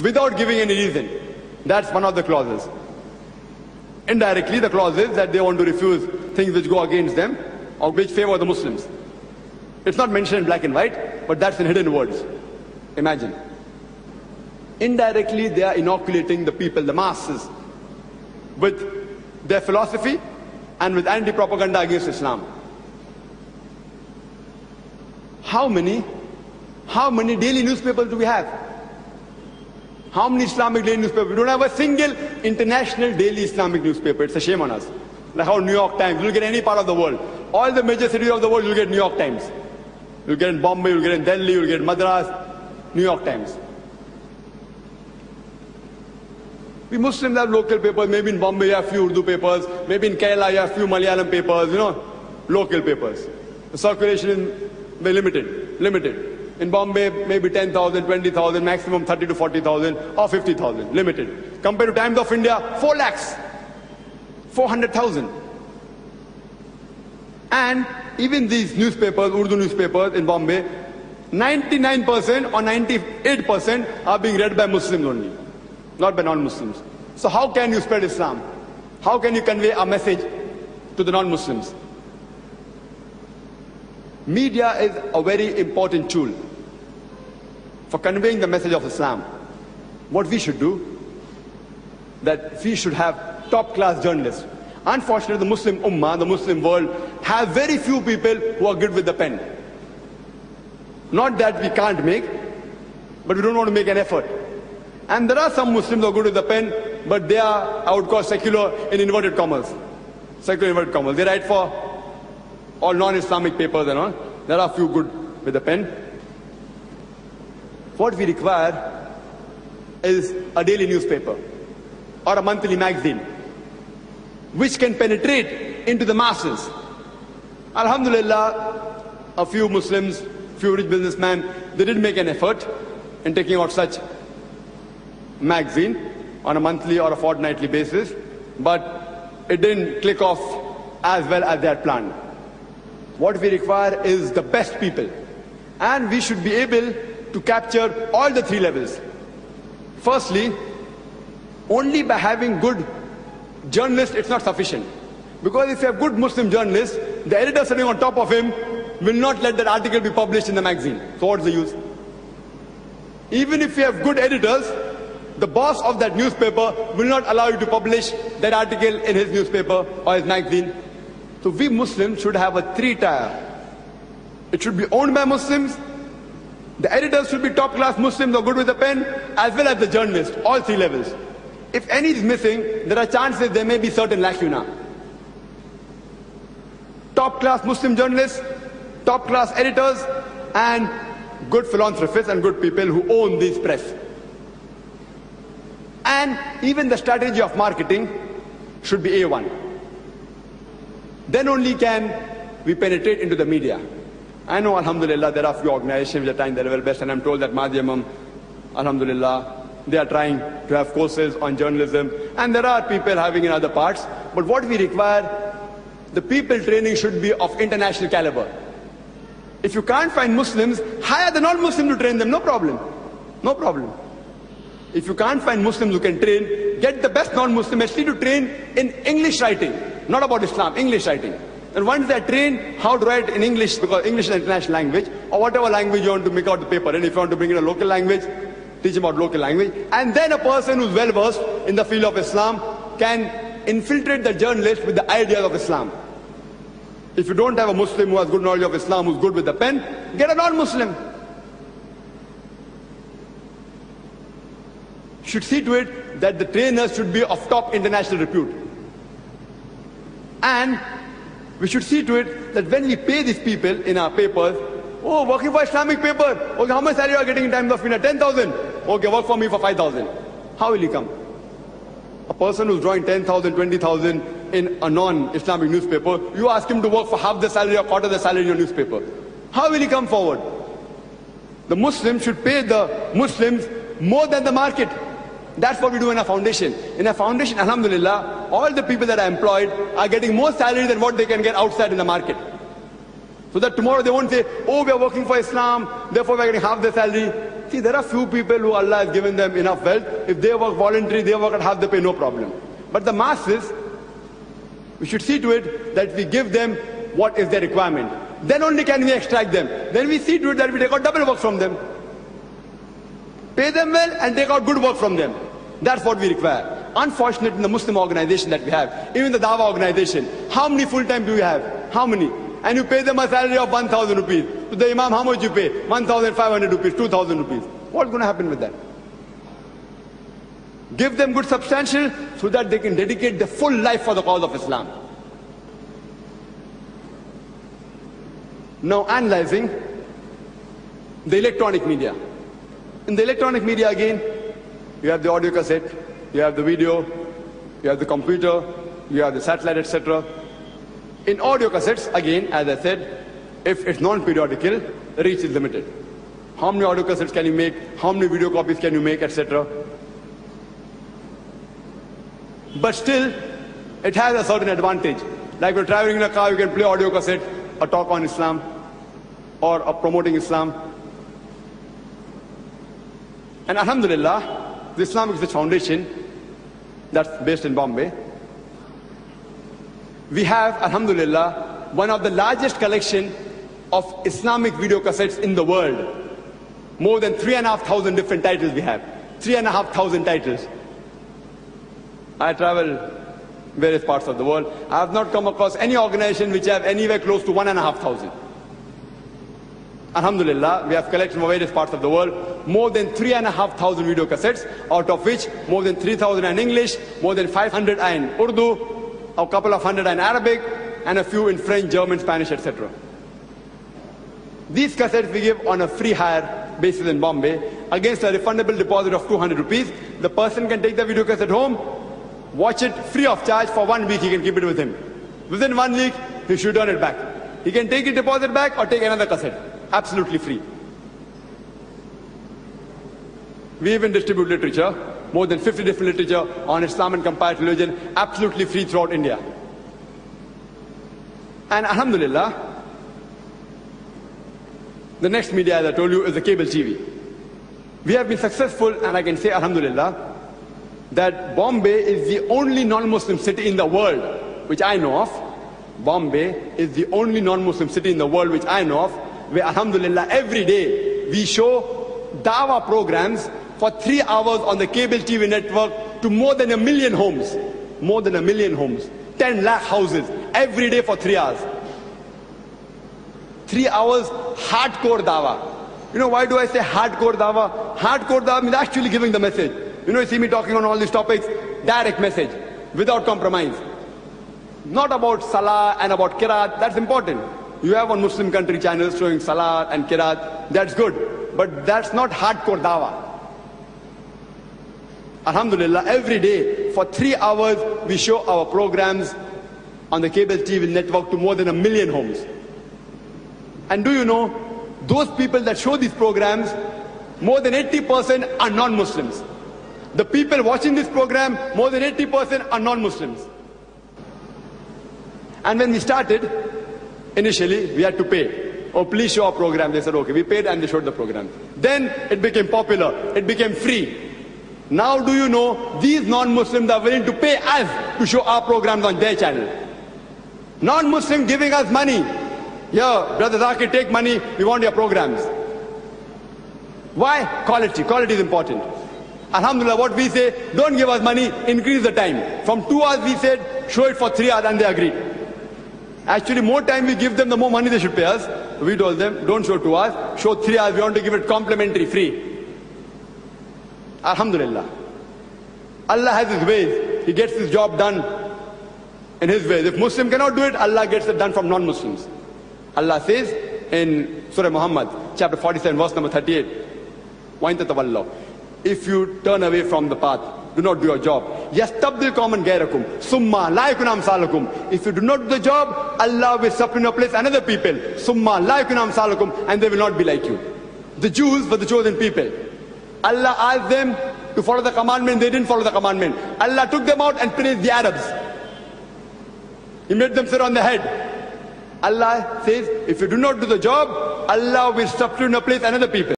without giving any reason. That's one of the clauses. Indirectly, the clause is that they want to refuse things which go against them or which favor the Muslims. It's not mentioned in black and white, but that's in hidden words. Imagine. Indirectly, they are inoculating the people, the masses, with their philosophy and with anti-propaganda against Islam. How many daily newspapers do we have? How many Islamic daily newspapers? We don't have a single international daily Islamic newspaper. It's a shame on us. Like how New York Times, you'll get any part of the world. All the major cities of the world, you'll get New York Times. You'll get in Bombay, you'll get in Delhi, you'll get in Madras, New York Times. We Muslims have local papers. Maybe in Bombay you have few Urdu papers. Maybe in Kerala you have few Malayalam papers, local papers. The circulation is very limited. In Bombay, maybe 10,000, 20,000, maximum 30 to 40,000 or 50,000, limited. Compared to Times of India, 4 lakhs, 400,000. And even these newspapers, Urdu newspapers in Bombay, 99% or 98% are being read by Muslims only, not by non-Muslims. So how can you spread Islam? How can you convey a message to the non-Muslims? Media is a very important tool for conveying the message of Islam. What we should do, that we should have top-class journalists. Unfortunately, the Muslim Ummah, the Muslim world, have very few people who are good with the pen. Not that we can't make, but we don't want to make an effort. And there are some Muslims who are good with the pen, but they are, I would call secular in inverted commas. Secular inverted commas. They write for all non-Islamic papers and all. There are few good with the pen. What we require is a daily newspaper or a monthly magazine which can penetrate into the masses. Alhamdulillah, a few Muslims, few rich businessmen, they did make an effort in taking out such magazine on a monthly or a fortnightly basis, but it didn't click off as well as they had planned. What we require is the best people, and we should be able to capture all the 3 levels. Firstly, only by having good journalists, it's not sufficient. Because if you have good Muslim journalists, the editor sitting on top of him will not let that article be published in the magazine. So what's the use? Even if you have good editors, the boss of that newspaper will not allow you to publish that article in his newspaper or his magazine. So we Muslims should have a 3-tier. It should be owned by Muslims. The editors should be top-class Muslims or good with a pen, as well as the journalists, all 3 levels. If any is missing, there are chances there may be certain lacuna. Top-class Muslim journalists, top-class editors, and good philanthropists and good people who own these press. And even the strategy of marketing should be A1. Then only can we penetrate into the media. I know, alhamdulillah, there are few organizations which are trying their level best, and I'm told that Madhyamam, alhamdulillah, they are trying to have courses on journalism, and there are people having in other parts. But what we require, the people training should be of international caliber. If you can't find Muslims, hire the non-Muslims to train them, no problem. No problem. If you can't find Muslims who can train, get the best non-Muslim actually to train in English writing, not about Islam, English writing. And once they are trained how to write in English, because English is an international language, or whatever language you want to make out the paper, and if you want to bring in a local language, teach them about local language. And then a person who's well versed in the field of Islam can infiltrate the journalist with the ideas of Islam. If you don't have a Muslim who has good knowledge of Islam, who's good with the pen, get a non-Muslim. Should see to it that the trainers should be of top international repute. And we should see to it that when we pay these people in our papers, oh, working for Islamic paper, okay, how much salary you are getting in Times of India? 10,000. Okay, work for me for 5,000. How will he come? A person who's drawing 10,000, 20,000 in a non-Islamic newspaper, you ask him to work for half the salary or quarter the salary in your newspaper. How will he come forward? The Muslims should pay the Muslims more than the market. That's what we do in our foundation. In our foundation, alhamdulillah, all the people that are employed are getting more salary than what they can get outside in the market. So that tomorrow they won't say, oh, we are working for Islam, therefore we are getting half the salary. See, there are few people who Allah has given them enough wealth. If they work voluntarily, they work at half the pay, no problem. But the masses, we should see to it that we give them what is their requirement. Then only can we extract them. Then we see to it that we take out double work from them. Pay them well and take out good work from them. That's what we require. Unfortunately, in the Muslim organization that we have, even the Dawah organization, how many full-time do we have? How many? And you pay them a salary of 1,000 rupees. To the Imam, how much you pay? 1,500 rupees, 2,000 rupees. What's going to happen with that? Give them good substantial so that they can dedicate their full life for the cause of Islam. Now analyzing the electronic media. In the electronic media again, you have the audio cassette, you have the video, you have the computer, you have the satellite, etc. In audio cassettes, again, as I said, if it's non-periodical, the reach is limited. How many audio cassettes can you make? How many video copies can you make, etc. But still, it has a certain advantage. Like when traveling in a car, you can play audio cassette, a talk on Islam, or a promoting Islam. And Alhamdulillah, the Islamic Research Foundation, that's based in Bombay, we have, Alhamdulillah, one of the largest collection of Islamic video cassettes in the world. More than 3,500 different titles we have. 3,500 titles. I travel various parts of the world. I have not come across any organization which have anywhere close to 1,500. Alhamdulillah, we have collections from various parts of the world. More than 3,500 video cassettes, out of which more than 3,000 in English, more than 500 in Urdu, a couple of hundred in Arabic, and a few in French, German, Spanish, etc. These cassettes we give on a free hire basis in Bombay against a refundable deposit of 200 rupees. The person can take the video cassette home, watch it free of charge for 1 week. He can keep it with him. Within 1 week, he should turn it back. He can take his deposit back or take another cassette. Absolutely free. We even distribute literature, more than 50 different literature on Islam and comparative religion, absolutely free throughout India. And Alhamdulillah, the next media, as I told you, is the cable TV. We have been successful, and I can say Alhamdulillah, that Bombay is the only non-Muslim city in the world which I know of. Bombay is the only non-Muslim city in the world which I know of, where Alhamdulillah every day we show Dawah programs for 3 hours on the cable TV network to more than 1 million homes. More than 1 million homes. 10 lakh houses every day for 3 hours. 3 hours hardcore Dawah. You know why do I say hardcore Dawah? Hardcore Dawah means actually giving the message. You know, you see me talking on all these topics, direct message, without compromise. Not about Salah and about Qiraat, that's important. You have on Muslim country channels showing Salah and Qiraat, that's good. But that's not hardcore Dawah. Alhamdulillah, every day for 3 hours we show our programs on the cable TV network to more than 1 million homes. And do you know, those people that show these programs, more than 80% are non-Muslims. The people watching this program, more than 80% are non-Muslims. And when we started, initially we had to pay. Oh, please show our program. They said, okay, we paid and they showed the program. Then it became popular, it became free. Now do you know, these non-Muslims are willing to pay us to show our programs on their channel. Non-Muslim giving us money. Here, Brother Zakir, take money, we want your programs. Why? Quality. Quality is important. Alhamdulillah, what we say, don't give us money, increase the time. From 2 hours we said, show it for 3 hours, and they agreed. Actually, more time we give them, the more money they should pay us. We told them, don't show 2 hours, show 3 hours, we want to give it complimentary, free. Alhamdulillah. Allah has His ways. He gets His job done in His ways. If Muslim cannot do it, Allah gets it done from non-Muslims. Allah says in Surah Muhammad, chapter 47, verse number 38, وَإِن تَتَوَلَّوْا, if you turn away from the path, do not do your job. يَسْتَبْدِلْ قَوْمًا غَيْرَكُمْ ثُمَّ لَا يَكُنْ أَمْثَالَكُمْ. If you do not do the job, Allah will substitute in your place another people. ثُمَّ لَا يَكُنْ أَمْثَالَكُمْ, and they will not be like you. The Jews were the chosen people. Allah asked them to follow the commandment, they didn't follow the commandment. Allah took them out and praised the Arabs. He made them sit on the head. Allah says, if you do not do the job, Allah will substitute in your place another people.